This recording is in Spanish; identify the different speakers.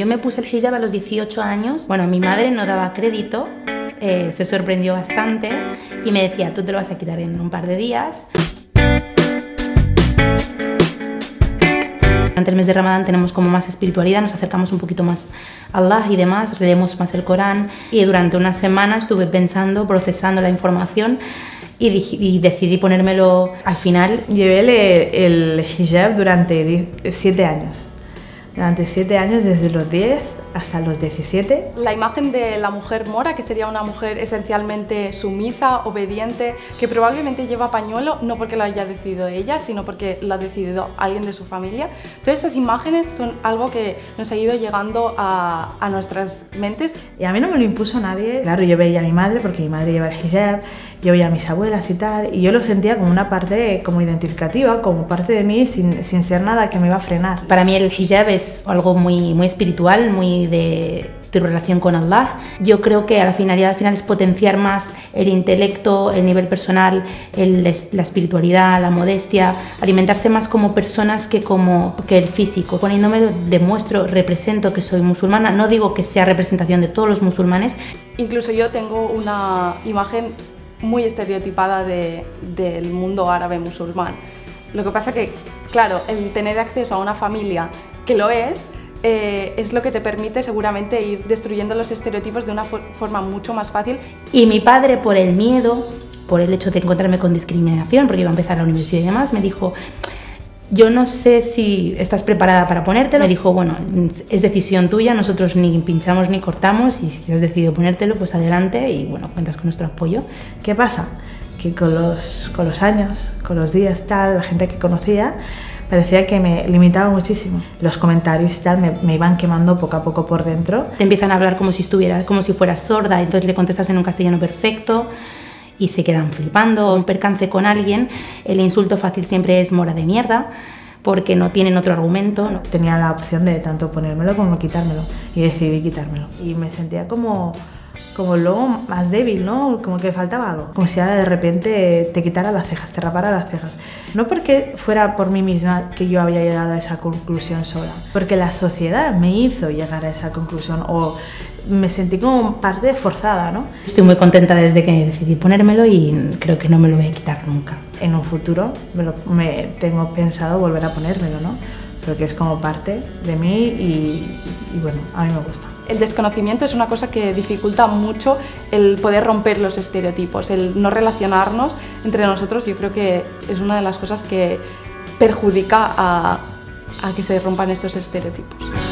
Speaker 1: Yo me puse el hijab a los 18 años. Bueno, mi madre no daba crédito, se sorprendió bastante y me decía, tú te lo vas a quitar en un par de días. Durante el mes de Ramadán tenemos como más espiritualidad, nos acercamos un poquito más a Allah y demás, leemos más el Corán, y durante una semana estuve pensando, procesando la información y decidí ponérmelo al final.
Speaker 2: Llevé el hijab durante 7 años. Durante 7 años, desde los 10 hasta los 17.
Speaker 3: La imagen de la mujer mora, que sería una mujer esencialmente sumisa, obediente, que probablemente lleva pañuelo, no porque lo haya decidido ella, sino porque lo ha decidido alguien de su familia. Todas estas imágenes son algo que nos ha ido llegando a nuestras mentes.
Speaker 2: Y a mí no me lo impuso nadie. Claro, yo veía a mi madre, porque mi madre lleva el hijab, yo veía a mis abuelas y tal, y yo lo sentía como una parte como identificativa, como parte de mí, sin ser nada que me iba a frenar.
Speaker 1: Para mí el hijab es algo muy espiritual, muy de tu relación con Allah. Yo creo que la finalidad al final es potenciar más el intelecto, el nivel personal, la espiritualidad, la modestia, alimentarse más como personas que el físico. Poniéndome demuestro, represento que soy musulmana. No digo que sea representación de todos los musulmanes.
Speaker 3: Incluso yo tengo una imagen muy estereotipada del mundo árabe musulmán. Lo que pasa que, claro, el tener acceso a una familia que lo es lo que te permite seguramente ir destruyendo los estereotipos de una forma mucho más fácil.
Speaker 1: Y mi padre, por el miedo, por el hecho de encontrarme con discriminación, porque iba a empezar la universidad y demás, me dijo, yo no sé si estás preparada para ponértelo. Me dijo, bueno, es decisión tuya, nosotros ni pinchamos ni cortamos, y si has decidido ponértelo, pues adelante, y bueno, cuentas con nuestro apoyo.
Speaker 2: ¿Qué pasa? Que con los años, con los días, tal, la gente que conocía, parecía que me limitaba muchísimo. Los comentarios y tal me iban quemando poco a poco por dentro.
Speaker 1: Te empiezan a hablar como si fueras sorda, entonces le contestas en un castellano perfecto y se quedan flipando. Un percance con alguien, el insulto fácil siempre es mora de mierda, porque no tienen otro argumento.
Speaker 2: Tenía la opción de tanto ponérmelo como quitármelo, y decidí quitármelo. Y me sentía como luego más débil, ¿no? Como que faltaba algo. Como si ahora de repente te quitara las cejas, te rapara las cejas. No porque fuera por mí misma que yo había llegado a esa conclusión sola, porque la sociedad me hizo llegar a esa conclusión, o me sentí como parte forzada, ¿no?
Speaker 1: Estoy muy contenta desde que decidí ponérmelo y creo que no me lo voy a quitar nunca.
Speaker 2: En un futuro me tengo pensado volver a ponérmelo, ¿no? Porque es como parte de mí y bueno, a mí me gusta.
Speaker 3: El desconocimiento es una cosa que dificulta mucho el poder romper los estereotipos, el no relacionarnos entre nosotros. Yo creo que es una de las cosas que perjudica a que se rompan estos estereotipos.